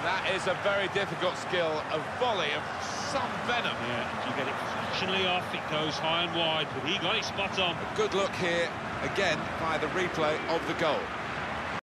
That is a very difficult skill, a volley of some venom. Yeah, you get it fractionally off, it goes high and wide, but he got it spot on. A good look here, again, by the replay of the goal.